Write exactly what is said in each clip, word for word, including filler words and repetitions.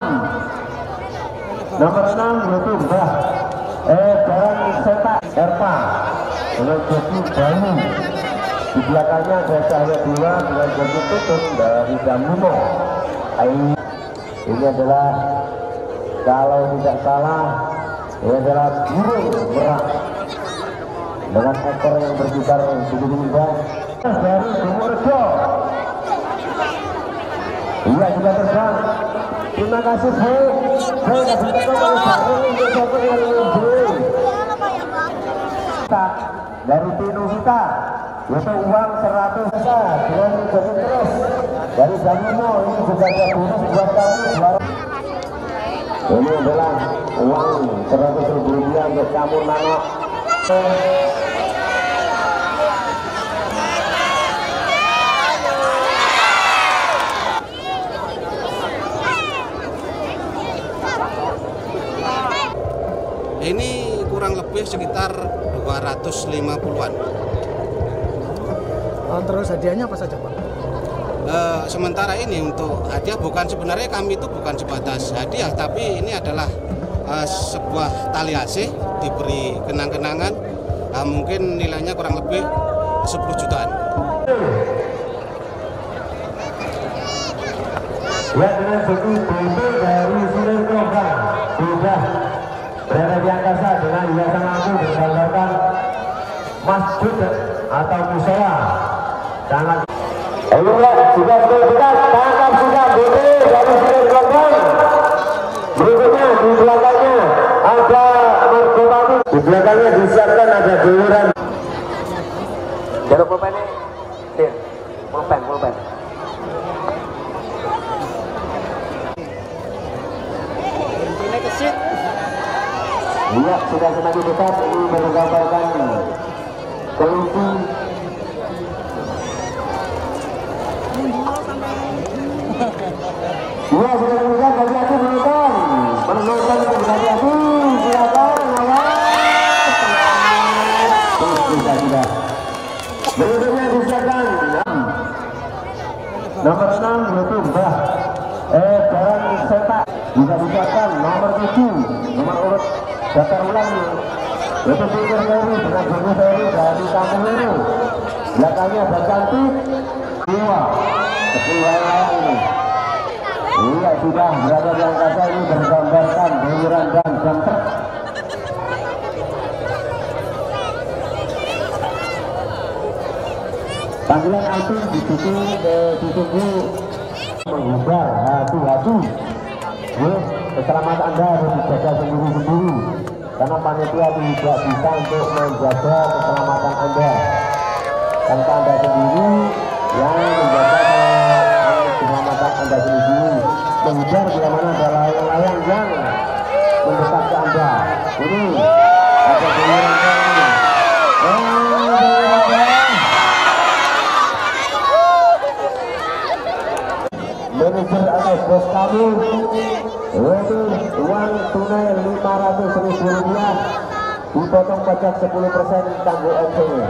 Nomor enam yaitu Mbah eh Jalan Seta Erpa dengan joki Bayu. Di belakangnya ada Cahaya Dua dengan joki Tutut dari Damumo. Ini adalah kalau tidak salah ini adalah burung merak dengan ekor yang berputar begitu indah dari Sumurjo. Iya juga terbang. Terima kasih Bu. Saya tidak bisa untuk satu yang lebih. Dari Tino kita yaitu uang seratus juta dengan jadi terus dari Damumo. Ini juga ada bonus buat kamu. Ini adalah uang seratus ribu rupiah untuk kamu Nano. Ini kurang lebih sekitar dua ratus lima puluhan. Oh, terus hadiahnya apa saja Pak? E, sementara ini untuk hadiah bukan sebenarnya kami itu bukan sebatas hadiah, tapi ini adalah e, sebuah tali asih diberi kenang-kenangan, e, mungkin nilainya kurang lebih sepuluh jutaan. Ya dengan suku Bumbu dari Surir Kembang sudah berada di angkasa dengan hiasan lampu bergambarkan masjid atau musola. Sangat ayolah sudah dekat tangkap sudah Bumbu dari Surir Kembang. Berikutnya di belakangnya ada Margopati, di belakangnya disiapkan ada giliran. Jeruk pulpen ini, Sir, pulpen, pulpen. Iya, sudah semakin dekat. Ini bergambarkan kelinci. Iya, sudah dekat. Hati-hati menonton. Menonton itu hati-hati. Silakan, awas. Terus sudah sudah. Berikutnya disiapkan. Nomor enam yaitu Mbah eh Jalan Seta. Bisa disiapkan nomor tujuh. Nomor urut daftar ulang yaitu Pikir Ferry dengan Joko Ferry dari Kampung Liru. Belakangnya ada Cantik Dua seperti layang ini. Iya sudah berada di angkasa. Ini bergambarkan beliran dan jam truk. Panggilan anti ditunggu ditunggu menghindar hati-hati. Keselamatan Anda harus dijaga sendiri-sendiri karena panitia tidak bisa untuk menjaga keselamatan Anda. Karena Anda sendiri yang menjaga keselamatan Anda sendiri. Menghindar bila mana ada layang-layang yang mendekat ke Anda. Ini ada giliran kami. Manajer atau bos kamu yaitu uang tunai lima ratus ribu rupiah dipotong pajak sepuluh persen tanggung M C-nya.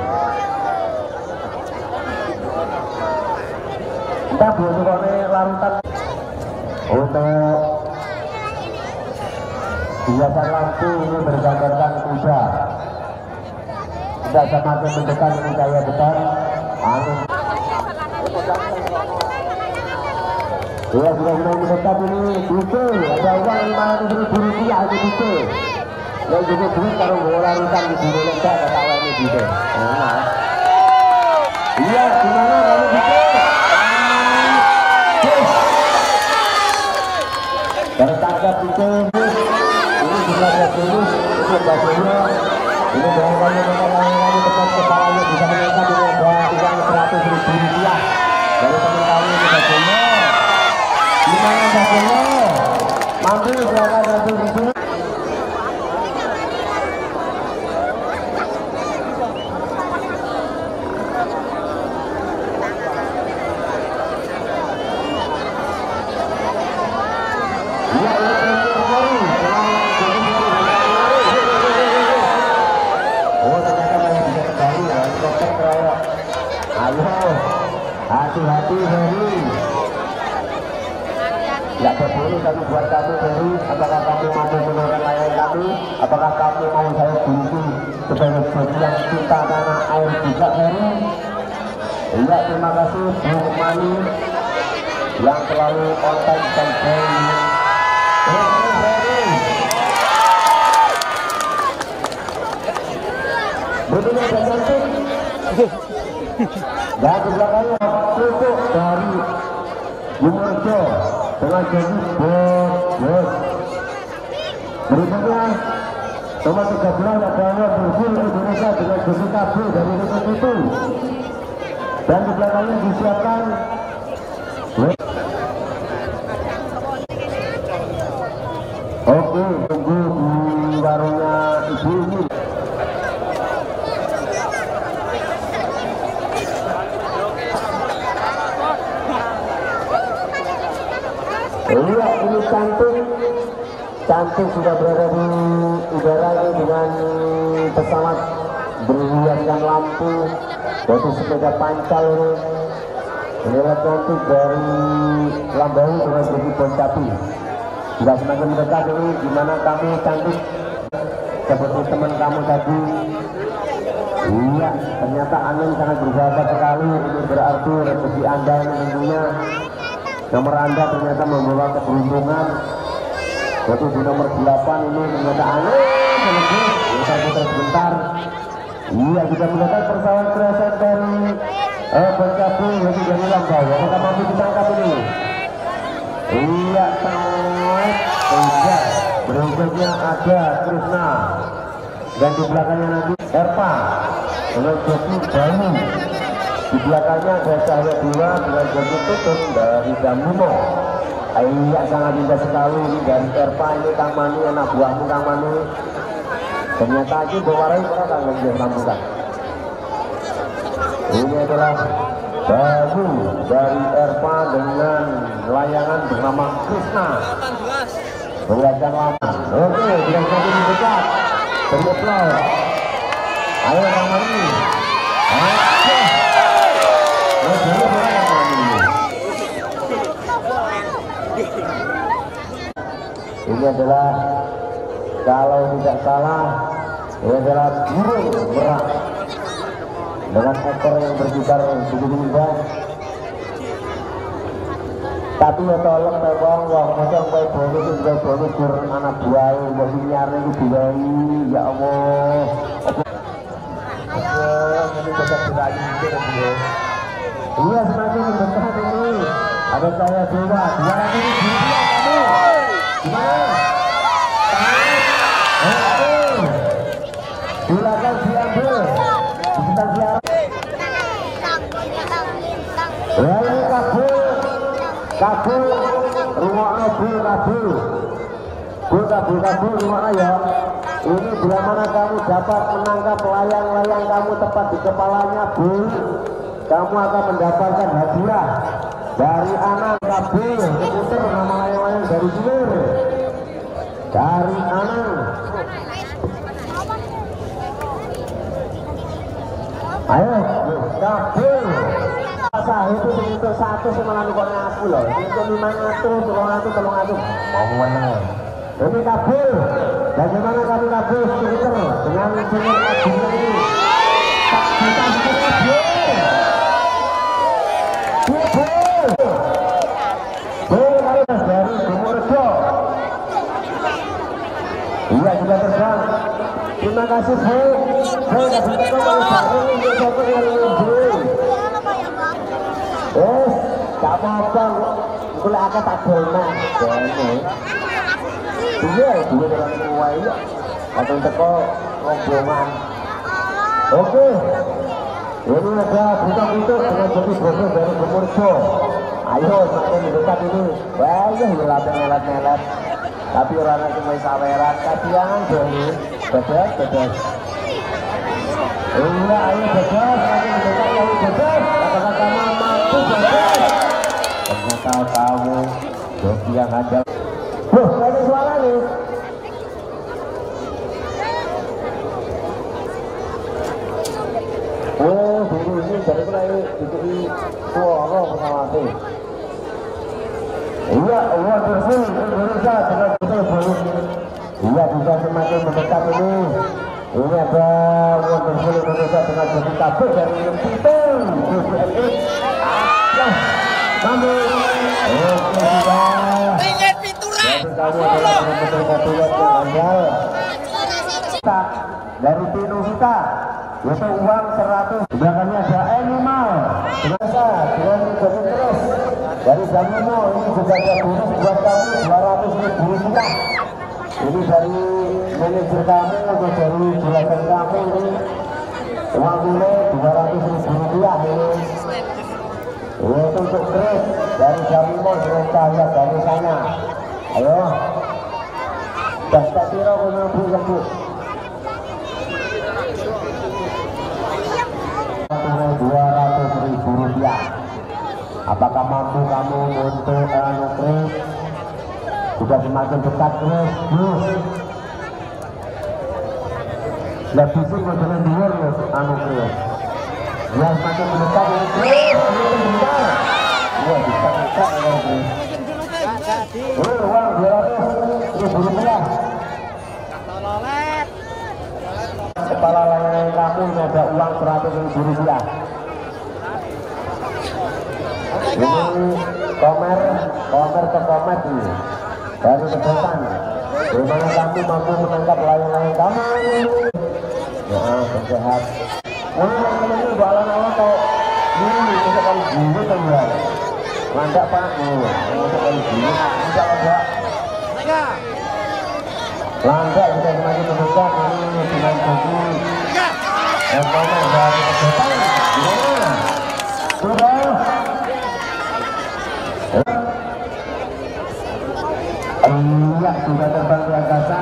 Entah butuhnya larutan untuk hiasan lampu ini bergambarkan kuda. Tidak semakin mendekat ini cahaya besar angin. Ya sudah mulai mendekat ini bisa ada uang lima ratus ribu rupiah itu bisa. Yang juga duit kalau bola rutan di sini ledak kata awal ini bisa. Iya gimana kamu bisa? Tertangkap itu ini juga ada tulis itu bajunya ini bahkan kamu tekan kepalanya bisa meningkat ini ada uang seratus ribu rupiah dari teman kamu ini bajunya. Gimana bajunya? Mampu berapa satu di sini? Hati-hati Heri. Tidak ada boleh tapi buat kamu Ferry, apakah kamu mampu menurunkan layanan kami? Apakah kamu mau saya bunyi sebagai bagi yang cinta tanah air juga Ferry? Iya, terima kasih Bu Mani yang selalu konten dan Ferry. Berikutnya dan cantik. Dan di belakangnya tutup dari Yumurjo dengan jadi bos. Berikutnya nomor tiga belas adalah Brazil Indonesia dengan jadi kabel dari Rukun itu. Dan di belakangnya disiapkan oke, tunggu di warungnya ibu ini. Iya, ini cantik, cantik sudah berada di udara ini dengan pesawat berhiaskan lampu, yaitu sepeda pancal ini. Inilah cantik dari Lambau dengan jadi Boncapi. Sudah semakin mendekat ini, dimana kami cantik seperti teman kamu tadi. Iya, ternyata angin sangat bersahabat sekali. Ini berarti rezeki Anda ini tentunya. Nomor Anda ternyata membawa keberuntungan. Yaitu di nomor delapan ini ternyata angin menembus. Bisa putar sebentar. Iya, juga mendapat pesawat kreasen dari eh, Boncapi, yaitu dari Lambau. Apakah mampu ditangkap ini? Iya, sangat iya. Berikutnya ada Krishna dan di belakangnya nanti Erpa dengan joki Bayu. Di belakangnya ada Cahaya Dua dengan joki Tutut dari Damuno. Iya, sangat indah sekali ini dari Erpa. Ini Kang Mani, anak buahmu Kang Mani. Ternyata itu bawarai orang Kang Mani sambutan. Ini adalah Bayu dari Erpa dengan layangan bernama Krishna. Melihatkan lama. Oke, dengan satu dekat. Beri aplaus. Ayo Kang Mani. Oke. Oh, dulu boleh Kang Mani. Ini adalah, kalau tidak salah, ini adalah burung merak dengan ekor yang berputar begitu indah. Tapi ya tolong ya wong wong macam kowe bono sing kowe bono gur anak buah mbok nyarne iki diwai ya Allah. Oh, ini tetap berani itu ya. Iya, semakin mendekat ini. Ada saya Dewa, dua lagi ini dia kamu. Gimana? Oke. Silakan diambil. Kita siap. Lalu kabul. Kabul, rumahnya bul kabul, bul kabul kabul rumahnya ya. Ini bila mana kamu dapat menangkap layang-layang kamu tepat di kepalanya bul, kamu akan mendapatkan hadiah dari anak kabul. Seputar nama layang-layang dari Jember, dari anak. Ayo, kabul. Masa itu untuk satu semalam kok ngaku loh. Itu lima ratus, tolong ratus, tolong ratus. Mau mana? Ini kabul. Bagaimana kami kabul Twitter dengan dengan kabulnya ini? Tak kita kabul. Kabul. Kabul harus dari Gumurjo. Iya juga terbang. Terima kasih Bu. Saya nggak bisa ngomong baru untuk satu yang lebih. Yes, gak apa-apa. Kalau aku tak boleh. Iya, dulu orang tua ya. Atau teko rombongan. Oke. Ini ada buka-buka dengan jadi bosnya dari Gumurjo. Ayo, semakin mendekat ini. Wah, ya ngelat-ngelat-ngelat. Tapi orang itu main saweran. Kasihan doni. Bebas, bebas. Iya, ayo bebas. Semakin mendekat, ayo bebas. Kata-kata mama. Ternyata kamu joki yang ada. Loh, ada suara nih. Oh, dulu ini dari mulai dikei suara pesawatnya. Iya, Allah Wonderful Indonesia dengan betul iya bisa semakin mendekat ini. Ini ada Wonderful Indonesia dengan betul kabel dari Pitung nah kami oke sudah Ingat Pintura dari Pinu kita yaitu uang seratus. Belakangnya ada Animal biasa dengan jadi terus dari Jamumo. Ini juga ada bonus buat kamu dua ratus ribu rupiah. Ini dari manajer kamu atau dari juragan kamu, ini uang tunai dua ratus ribu rupiah ini. Ini untuk Chris dari Jamumo dengan cahaya dari sana. Ayo daftar tiro menunggu yang bu dua ratus ribu rupiah. Apakah mampu kamu untuk anu Chris? Sudah semakin dekat Chris, Chris. Lebih sih jalan luar loh anu Chris. Ya semakin mendekat ini Chris. Wah bisa dekat ya Chris. Oh uang dua ratus ribu rupiah. Kepala layanan kamu ini ada uang seratus ribu rupiah. Ini komer, komer ke komer ini dari kedotan. Bagaimana kamu mampu menangkap layang-layang kamu? Ya, sehat. Wah, ini balan-balan kok ini bisa kali gini teman. Landak pak, bisa kali gini, bisa landak. Landak sudah semakin mendekat ini dengan buku. Yang mana dari kedotan? Gimana? Sudah. Iya, sudah terbang di angkasa.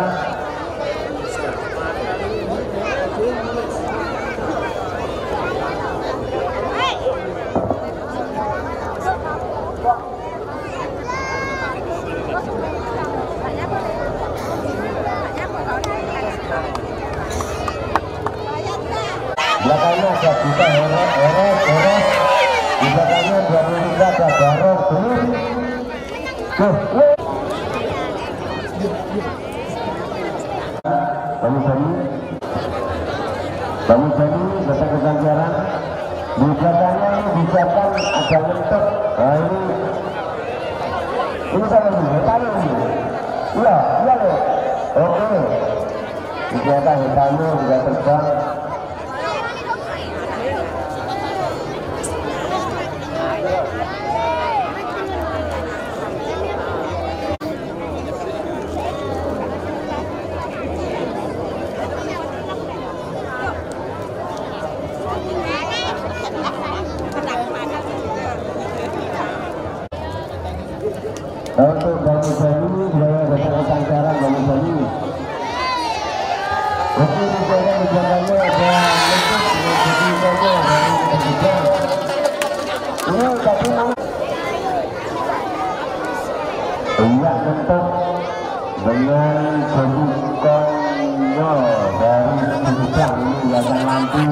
Belakangnya ada buta heret, heret, heret. Di belakangnya dua puluh tiga ada barok terus. Tuh, kamu jadi, kamu jadi datang ke ganjaran. Di belakangnya ini disiapkan ada lentok. Nah ini, ini sama nih, hitamnya ini. Iya, iya loh. Oke, disiapkan hitamnya sudah terbang. Untuk Bani Bani, saya datang ke Sangkaran Bani Bani. Oke, di sana menjaganya ada lentuk dengan jadi saja dari ketiga. Ini tapi mana? Iya lentuk dengan jadi konyol dari ketiga ini hiasan lampu.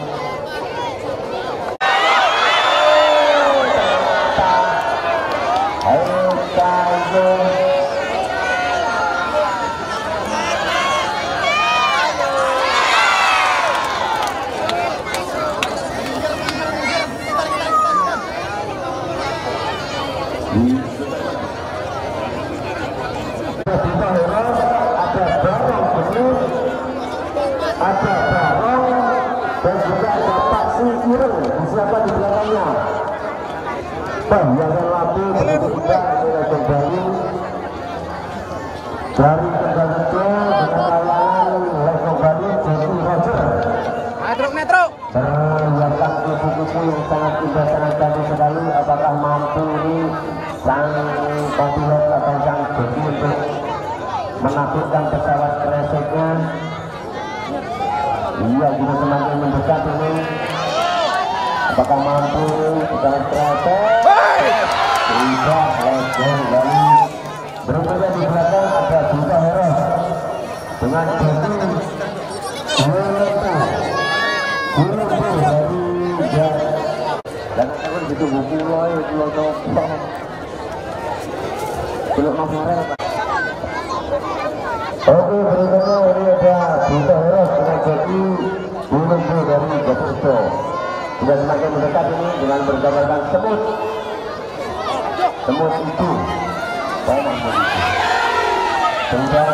Ada barong dan juga ada taksi ireng disiapkan di belakangnya. Pembiasan lampu begitu juga sudah kembali dari Kendal dengan layanan Lego Bali Jati Roger. Metro Metro. Terlihatkan kupu-kupu yang sangat indah, sangat cantik sekali. Apakah mampu ini sang pilot atau sang joki untuk menaklukkan pesawat kreseknya? Iya, juga semakin mendekat ini. Apakah mampu pesawat kresek? Tidak, Lego Bali. Berikutnya di belakang ada Buta Hero dengan joki Wiloto. Wiloto dari Jar. Dan akan gitu buku loh, pulau Topong. Oke, berikutnya ini ada Buta Heros dengan joki Gunung Bu dari Jogja. Sudah semakin mendekat ini dengan bergambarkan semut. Semut itu banyak begitu. Sudah.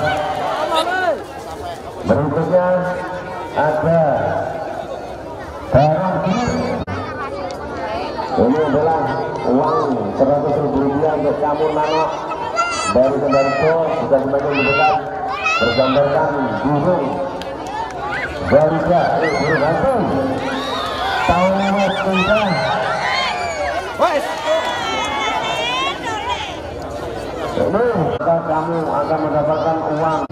Berikutnya ada barang gilir. Ini adalah uang seratus ribu rupiah untuk kamu Nano dari Kendarto. Sudah semakin mendekat bergambarkan burung garuda, eh burung hantu tahun sudah. Ini maka kamu akan mendapatkan uang.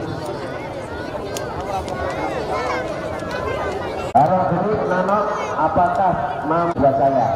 Harap ini Nano, apakah mampu saya?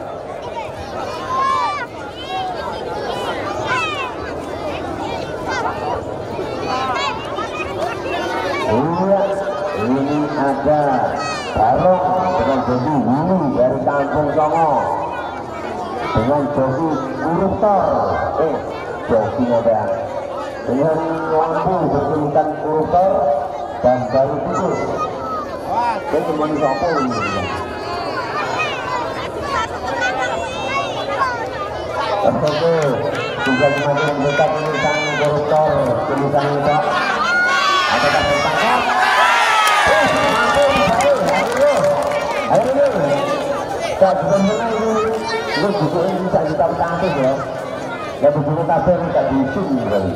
Iya, ini ada barong dengan joki Wuli dari Kampung Songo dengan joki koruptor, eh jokinya bang, dengan lampu bertuliskan koruptor dan baru putus. Ini semuanya sopo ini. Oke, juga semakin dekat ini sang koruptor tulisan itu. Apakah tertangkap? Eh, mampu, ayo, ayo, ayo ini. Tak benar-benar ini, ini buku ini bisa kita cantik ya. Ya buku tabel tidak diisi ini.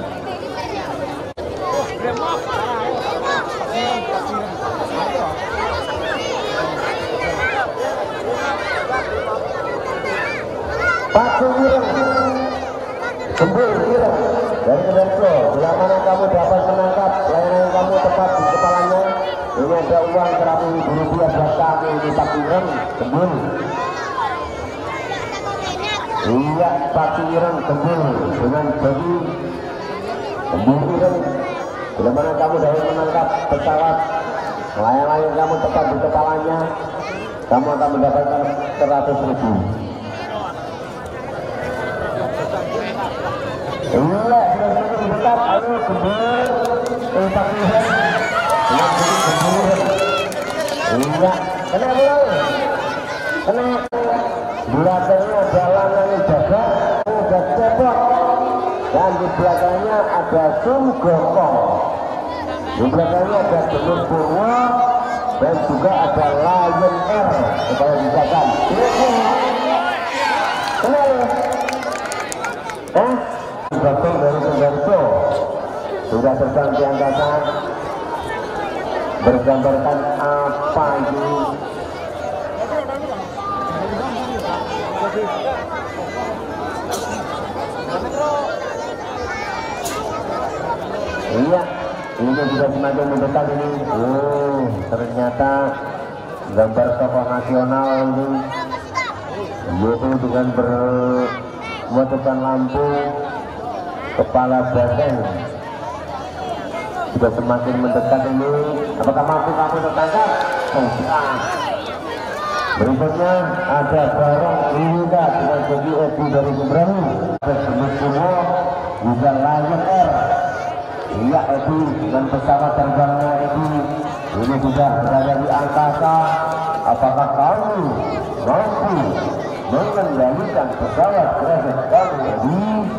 Paku ireng, sembur ireng dari Kendarto. Bila mana kamu dapat menangkap layanan kamu tepat di kepalanya, ini ada uang seratus ribu rupiah buat kamu. Ini paku ireng, sembur. Iya, paku ireng, sembur dengan bagi sembur ireng. Bila mana kamu dapat menangkap pesawat layang-layang kamu tepat di kepalanya, kamu akan mendapatkan seratus ribu. Iya, sudah semakin dekat. Ayo kembali eh pakai hand dengan sedikit kembali. Iya, kena belum? Kena. Belakangnya ada lanang jaga, ada cepot, dan di belakangnya ada Sun Gokong. Di belakangnya ada Genur Purwo dan juga ada Lion Air. Supaya dijaga. Kena ya? Eh? Datang dari Kendarto sudah terbang di angkasa bergambarkan apa ini? Iya, ini sudah semakin mendekat ini. Oh, ternyata gambar tokoh nasional ini, yaitu dengan bermuatan lampu kepala badan sudah semakin mendekat ini. Apakah mampu kamu tertangkap? Enggak. Berikutnya ada barong Iwita dengan joki Edi dari Jembrani. Ada Genur Purwo juga Lion Air. Iya, Edi dengan pesawat terbangnya Edi ini sudah berada di angkasa. Apakah kamu mampu mengendalikan pesawat kresek kamu Edi?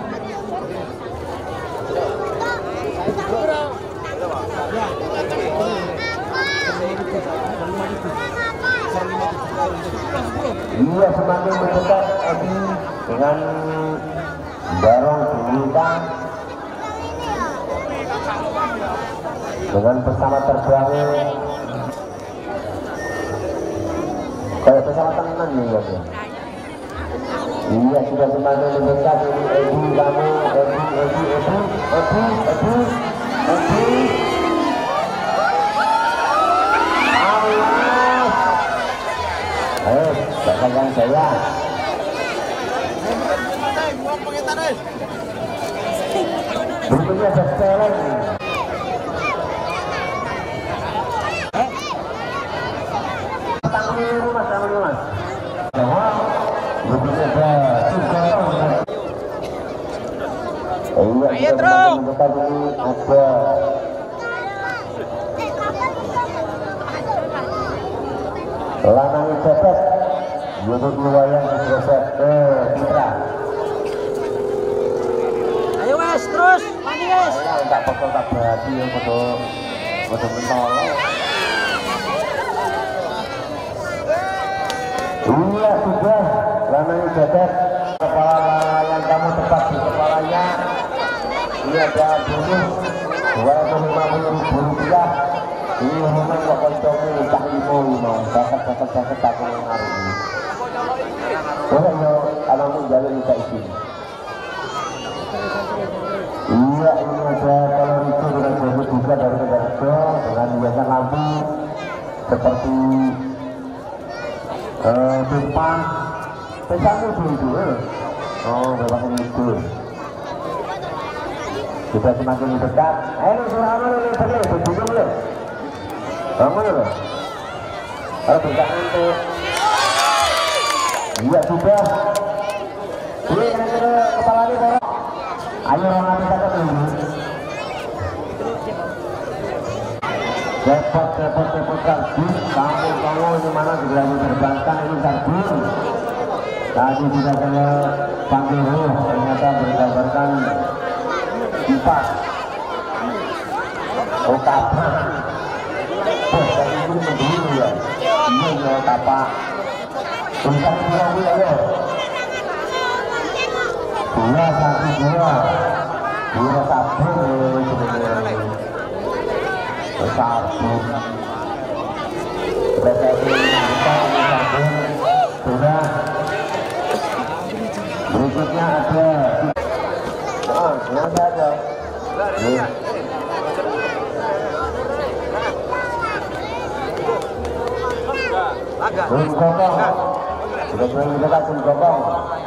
Iya, semakin mendekat Edi dengan barong Iwita dengan pesawat terbangnya kayak pesawat tenan nih ya. Iya, sudah semakin mendekat ini Edi, kamu Edi, Edi, Edi, Edi, Edi, Edi. Awas. Ayo, jangan saya. Berikutnya ada sekarang. Tangan dulu mas, tangan dulu mas. Berikutnya ada tiga. Oh iya, Ayo, Tro. Kita ini ada Lanang Cepet YouTube lumayan diproses ke Citra. Ayo wes terus, mandi wes. Ya enggak pokok tak berarti ya foto foto mentol. Iya sudah, Lanang Cepet kepala yang kamu tepat di kepalanya. Ini ada bonus dua ratus lima puluh ribu rupiah. Ini memang kok koncomu tak limo limo, dapat-dapat dapat tak mengaruh ini. Boleh yo, anakmu jalan bisa isi. Iya, ini ada kalau itu dengan bonus juga dari Negara dengan hiasan lampu seperti simpan, pesanmu itu. Oh, memang itu. Kita semakin dekat. Ayo, suara mana nih? Perlu, begitu belum? Kamu ya, kalau tidak untuk, iya sudah. Ini kira-kira kepala ini borok. Ayo orang kita ke dulu. Repot, repot, repot kardus. Kamu-kamu ini mana segera diterbangkan ini kardus. Tadi sudah saya panggil ruh, ternyata bergambarkan empat. Oh kapan? Oh, dari itu mendulu ya. Iya ya kapak. Tulisan dua dua ya. Dua satu dua. Dua satu sebenarnya. Satu. Berarti kita satu. Sudah. Berikutnya ada. Ah, yang saja. Bung Gokong, sudah sering kita tak Bung Gokong.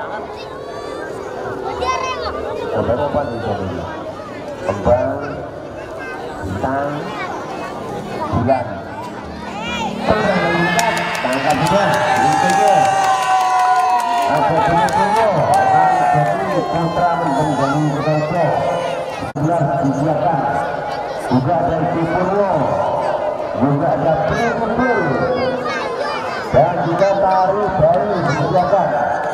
Kembang apa di sini? Kembang, bintang, bulan. Sudah meningkat, tangkap sudah, berikutnya. Ada penyusunya, akan jadi putra menjadi ketua. Sudah disiapkan. Juga ada Cipurwo, juga ada Pringkul. Dan juga tari baru disediakan.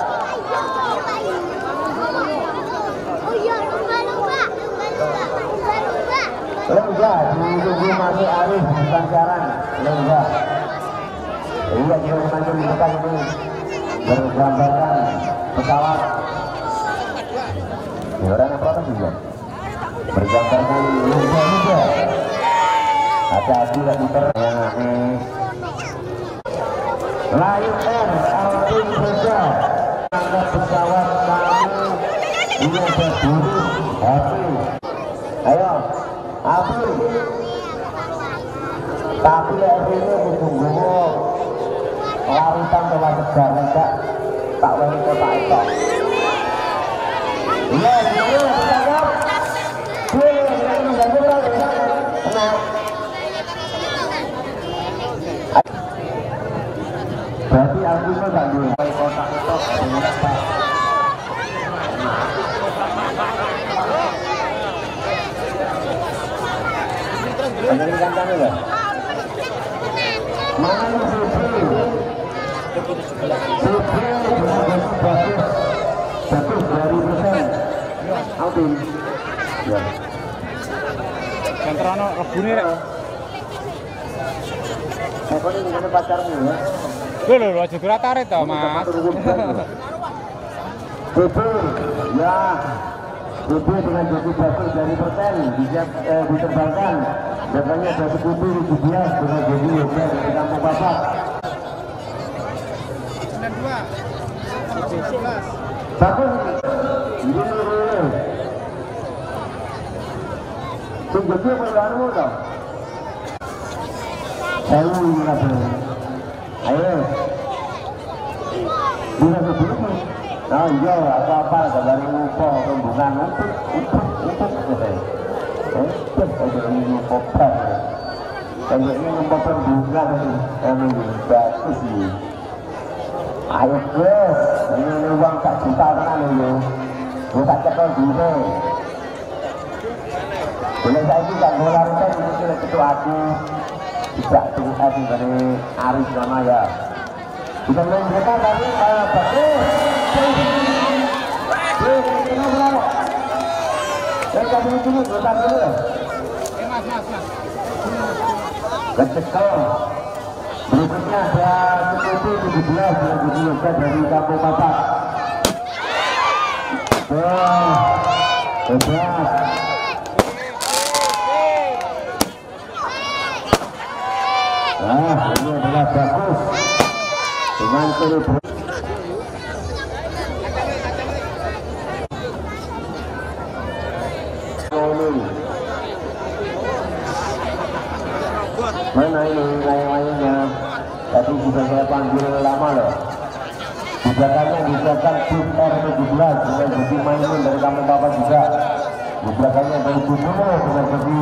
Lengga, ditunggu masih Arif bukan siaran. Lengga. Iya juga semakin dekat ini bergambarkan pesawat. Ini orang yang protes juga. Bergambarkan lengga juga. Hati-hati lah puter yang aneh. Lion Air Alvin Reza angkat pesawat kami ini ada bonus Hafi. Ayo Hafi, tapi Hafi ini ditunggu larutan telah segar enggak tak wani kota itu. Iya ini bertangkap ini ini mengganggu tenang. Berarti aku itu tak dulu kotak-kotak dengan apa? Ada yang kancang juga? Mana yang Supri? Supri bagus, bagus dari persen. Alvin. Ya. Kantorano rebune rek. Aku ini dengan pacarmu ya. Lho lho aja durataret to, Mas. Betul, ya. Betul dengan jadi bagus dari persen bisa eh, diterbangkan. Biasanya ada sekutu tujuh belas dengan jadi yoga dari kampung Bapak. sembilan dua. sebelas. Bagus. Ini dulu. Tunggu perlahanmu dong. Saya ingin apa? Ayo. Bisa sebelum. Oh iya, apa-apa dari ngumpul rombongan untuk untuk untuk gitu. Eh, terus ada ini ngumpul per. Kalau ini ngumpul rombongan ini bagus sih. Ayo guys, ini uang tak juta kan ini. Kita cepat dulu. Boleh saya ini kan bola rusak ini ketua hati tidak tunggu hati dari Aris nama ya. Bisa main mereka tadi bagus. Mereka dulu dulu, bentar dulu. Mas, mas, mas. Kecekel. Berikutnya ada seperti tujuh belas yang dilakukan dari Kampung Papak. Wah, hebat. Nah, ini adalah bagus dengan seluruh. Mana ini layang-layangnya? Tadi sudah saya panggil lama loh. Di belakangnya disiapkan tim R tujuh belas dengan jadi Maimun dari Kampung Papak juga. Di belakangnya dari Budono dengan jadi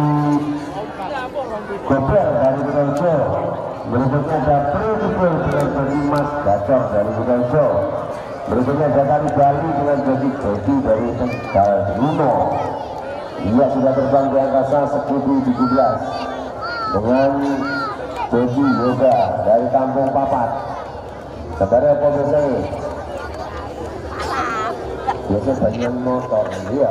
Gober dari Budono. Berikutnya ada Protokol dengan jadi Mas Gacor dari Budono. Berikutnya ada Kali Bali dengan jadi Bodi dari Tegal Rumo. Ia sudah terbang di angkasa sekutu tujuh belas dengan Bodi Yoga dari Kampung Papat. Saudara pemirsa ini biasa banyak motor ya.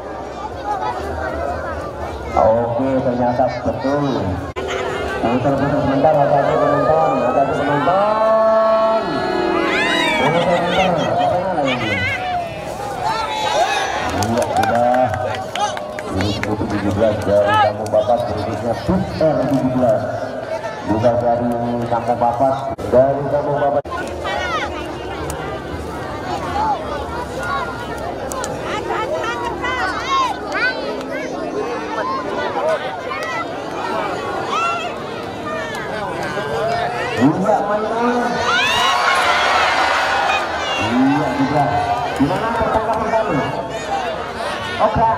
Oke, ternyata betul. Putar-putar sebentar, hati-hati penonton, hati-hati penonton. Putar-putar, katanya lagi ini. Iya, sudah. Ini sekutu tujuh belas dari Kampung Papat, berikutnya Big R tujuh belas. Bukan dari Kampung Papat, dari Kampung Papat. Iya Maimun. Iya juga. Gimana pertanggapan kamu? Oke.